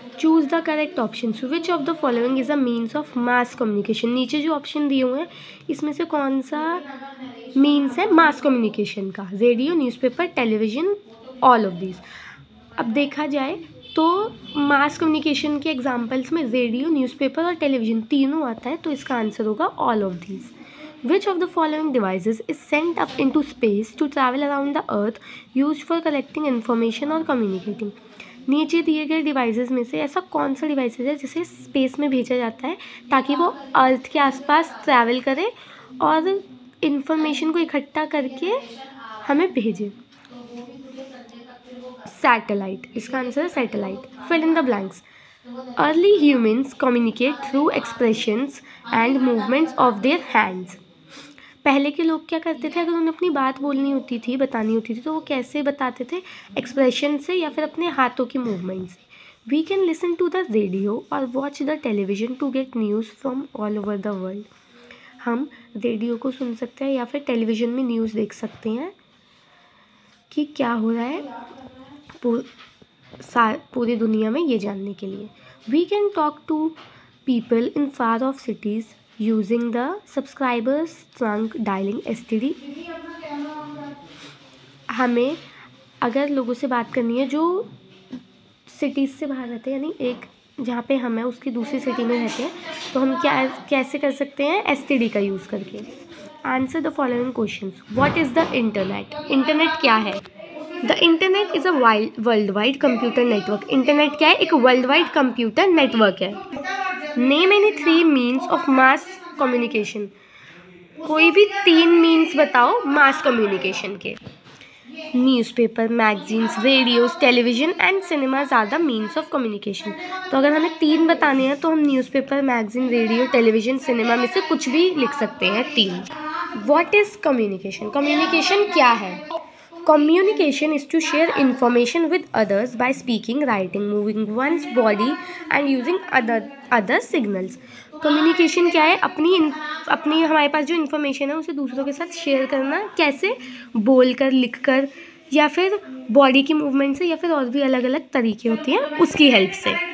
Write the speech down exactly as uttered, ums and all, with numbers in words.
Choose the correct option. Which of the following is a means of mass communication. नीचे जो option दिए हुए हैं इसमें से कौन सा मीन्स है मास कम्युनिकेशन का? Radio, newspaper, television, all of these. अब देखा जाए तो मास कम्युनिकेशन के एग्जाम्पल्स में रेडियो, न्यूज़पेपर और टेलीविजन तीनों आता है, तो इसका आंसर होगा all of these. Which of the following devices is sent up into space to travel around the earth used for collecting information or communicating? नीचे दिए गए डिवाइसेस में से ऐसा कौन सा डिवाइसेस है जिसे स्पेस में भेजा जाता है ताकि वो अर्थ के आसपास ट्रैवल करे और इन्फॉर्मेशन को इकट्ठा करके हमें भेजे? सैटेलाइट, इसका आंसर है satellite. Fill in the blanks. Early humans communicate through expressions and movements of their hands. पहले के लोग क्या करते थे, अगर उन्हें अपनी बात बोलनी होती थी, बतानी होती थी, तो वो कैसे बताते थे? एक्सप्रेशन से या फिर अपने हाथों की मूवमेंट से। We can listen to the radio और watch the television to get news from all over the world. हम रेडियो को सुन सकते हैं या फिर टेलीविज़न में न्यूज़ देख सकते हैं कि क्या हो रहा है पूरी दुनिया में, ये जानने के लिए। We can talk to people in far off cities using the subscribers trunk dialing S T D. हमें अगर लोगों से बात करनी है जो सिटीज़ से बाहर रहते हैं, यानी एक जहाँ पे हम हैं उसकी दूसरी सिटी में रहते हैं, तो हम क्या कैसे कर सकते हैं? एस टी डी का यूज़ करके। Answer the following questions. What is the internet? Internet क्या है? The internet is a world wide computer network. Internet क्या है? एक वर्ल्ड वाइड कंप्यूटर नेटवर्क है। Name any three means of mass communication. कोई भी तीन मीन्स बताओ मास कम्युनिकेशन के। Newspaper, magazines, radios, television and cinemas are the means of communication. तो अगर हमें तीन बताने हैं तो हम newspaper, magazine, radio, television, cinema में से कुछ भी लिख सकते हैं तीन। What is communication? कम्युनिकेशन क्या है? Communication is to share information with others by speaking, writing, moving one's body and using other other signals. Communication क्या है? अपनी अपनी हमारे पास जो इन्फॉर्मेशन है उसे दूसरों के साथ शेयर करना। कैसे? बोल कर, लिख कर, या फिर बॉडी की मूवमेंट से, या फिर और भी अलग अलग तरीके होती हैं उसकी हेल्प से।